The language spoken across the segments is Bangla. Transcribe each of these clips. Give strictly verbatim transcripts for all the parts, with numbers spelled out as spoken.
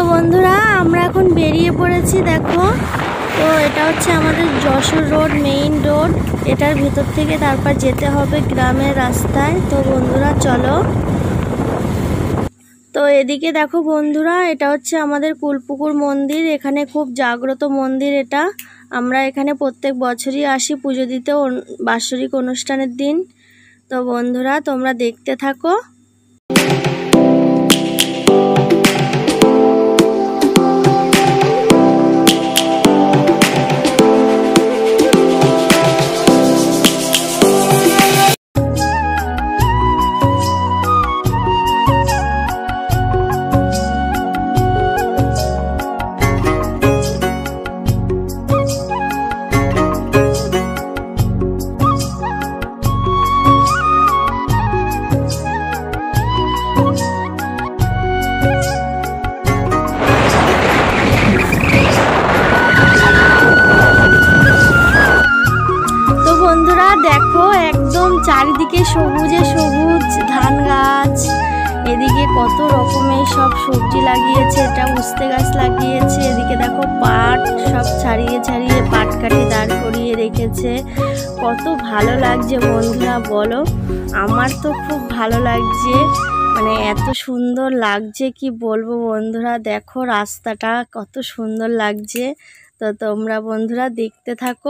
বন্ধুরা আমরা এখন বেরিয়ে পড়েছি। দেখো, তো এটা হচ্ছে আমাদের যশোর রোড, মেইন রোড। এটার ভিতর থেকে তারপর যেতে হবে গ্রামের রাস্তায়। তো বন্ধুরা চলো। তো এদিকে দেখো বন্ধুরা, এটা হচ্ছে আমাদের কুলপুকুর মন্দির। এখানে খুব জাগ্রত মন্দির এটা। আমরা এখানে প্রত্যেক বছরই আসি পুজো দিতে বাৎসরিক অনুষ্ঠানের দিন। তো বন্ধুরা তোমরা দেখতে থাকো। বন্ধুরা দেখো, একদম চারিদিকে সবুজে সবুজ ধান গাছ। এদিকে কত রকমের সব সবজি লাগিয়েছে, এটা উস্তে গাছ লাগিয়েছে। এদিকে দেখো পাট সব ছাড়িয়ে ছাড়িয়ে পাট কাটি দাঁড় করিয়ে রেখেছে। কত ভালো লাগছে বন্ধুরা বলো। আমার তো খুব ভালো লাগছে, মানে এত সুন্দর লাগছে কি বলবো বন্ধুরা। দেখো রাস্তাটা কত সুন্দর লাগছে। তো তোমরা বন্ধুরা দেখতে থাকো।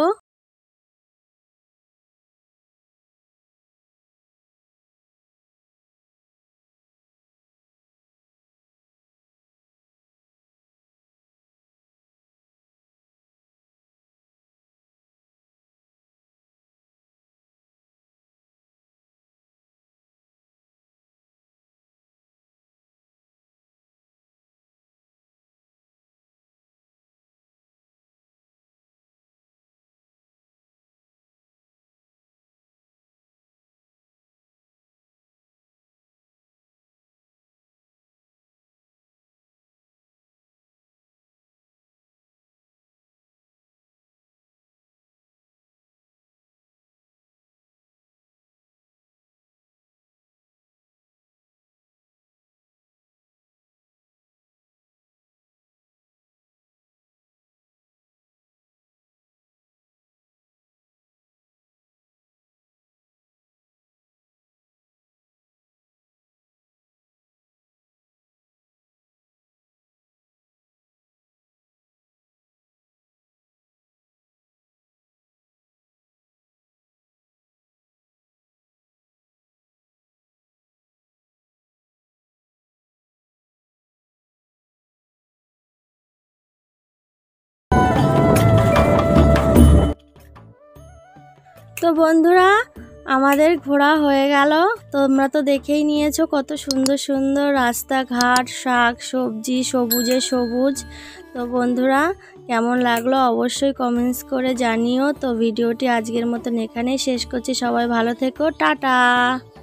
তো বন্ধুরা আমাদের ঘোরা হয়ে গেল। তোমরা তো দেখেই নিয়েছো কত সুন্দর সুন্দর রাস্তাঘাট, শাক সবজি, সবুজে সবুজ। তো বন্ধুরা কেমন লাগলো অবশ্যই কমেন্টস করে জানিও। তো ভিডিওটি আজকের মতন এখানেই শেষ করছি। সবাই ভালো থেকো, টাটা।